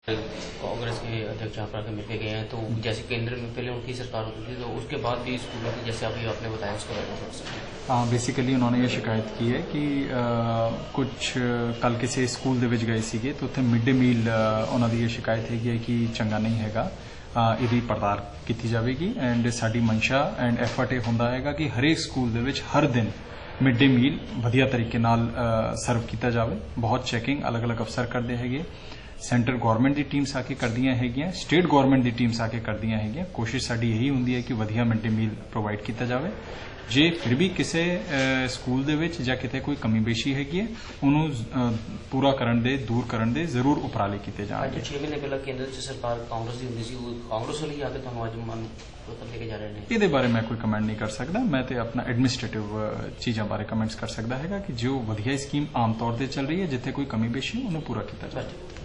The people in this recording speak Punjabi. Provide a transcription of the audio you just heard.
कांग्रेस के अध्यक्ष यहाँ पर आकर मिलके गए हैं, तो जैसे केंद्र में पहले उनकी सरकार होती थी तो उसके बाद भी स्कूलों की, जैसे अभी आपने बताया, उसके बारे में थोड़ा सा। हाँ, बेसिकली उन्होंने ये शिकायत की है कि कुछ कल किसी स्कूल ਦੇ ਵਿੱਚ ਗਏ ਸੀਗੇ तो ਉੱਥੇ ਮਿਡ ਡੇ ਮੀਲ ਉਹਨਾਂ ਦੀ ਇਹ ਸ਼ਿਕਾਇਤ ਹੈਗੀ ਕਿ ਚੰਗਾ ਨਹੀਂ ਹੈਗਾ। ਇਹਦੀ ਪੜਤਾਲ ਕੀਤੀ ਜਾਵੇਗੀ ਐਂਡ ਸਾਡੀ ਮਨਸ਼ਾ ਐਂਡ ਐਫਰਟ ਇਹ ਹੁੰਦਾ ਹੈਗਾ ਕਿ ਹਰੇਕ ਸਕੂਲ ਦੇ ਵਿੱਚ ਹਰ ਦਿਨ ਮਿਡ ਡੇ ਮੀਲ ਵਧੀਆ ਤਰੀਕੇ ਨਾਲ ਸਰਵ ਕੀਤਾ ਜਾਵੇ। ਬਹੁਤ ਚੈਕਿੰਗ ਅਲੱਗ-ਅਲੱਗ ਅਫਸਰ ਕਰਦੇ ਹੈਗੇ, ਸੈਂਟਰ ਗਵਰਨਮੈਂਟ ਦੀ ਟੀਮਸ ਆ ਕੇ ਕਰਦੀਆਂ ਹੈਗੀਆਂ, ਸਟੇਟ ਗਵਰਨਮੈਂਟ ਦੀ ਟੀਮਸ ਆ ਕੇ ਕਰਦੀਆਂ ਹੈਗੀਆਂ। ਕੋਸ਼ਿਸ਼ ਸਾਡੀ ਇਹੀ ਹੁੰਦੀ ਹੈ ਕਿ ਵਧੀਆ ਮਿਡ ਡੇ ਮੀਲ ਪ੍ਰੋਵਾਈਡ ਕੀਤਾ ਜਾਵੇ। ਜੇ ਫਿਰ ਵੀ ਕਿਸੇ ਸਕੂਲ ਦੇ ਵਿੱਚ ਜਾਂ ਕਿਤੇ ਕੋਈ ਕਮੀ ਬੇਸ਼ੀ ਹੈਗੀ ਹੈ ਉਹਨੂੰ ਪੂਰਾ ਕਰਨ ਦੇ, ਦੂਰ ਕਰਨ ਦੇ ਜ਼ਰੂਰ ਉਪਰਾਲੇ ਕੀਤੇ ਜਾਣਗੇ। 6 ਮਹੀਨੇ ਪਹਿਲਾਂ ਕੇਂਦਰ 'ਚ ਸਰਕਾਰ ਕਾਂਗਰਸ ਦੀ ਹੁੰਦੀ ਸੀ, ਉਹ ਕਾਂਗਰਸ ਵਾਲੀ ਆ ਕੇ ਤੁਹਾਨੂੰ ਅੱਜ ਮੰਨ ਲੈ ਕੇ ਜਾ ਰਹੇ ਨੇ। ਇਹਦੇ ਬਾਰੇ ਮੈਂ ਕੋਈ ਕਮੈਂਟ ਨਹੀਂ ਕਰ ਸਕਦਾ। ਮੈਂ ਤੇ ਆਪਣਾ ਐਡਮਿਨਿਸਟ੍ਰੇਟਿਵ ਚੀਜ਼ਾਂ ਬਾਰੇ ਕਮੈਂਟਸ ਕਰ ਸਕਦਾ ਹੈਗਾ ਕਿ ਜੋ ਵਧੀਆ ਸਕੀਮ ਆਮ ਤੌਰ ਤੇ ਚੱਲ ਰਹੀ ਹੈ, ਜਿੱਥੇ ਕੋਈ ਕਮੀ ਬੇਸ਼ੀ ਉਹਨੂੰ ਪੂਰਾ ਕੀਤਾ ਜਾਵੇ।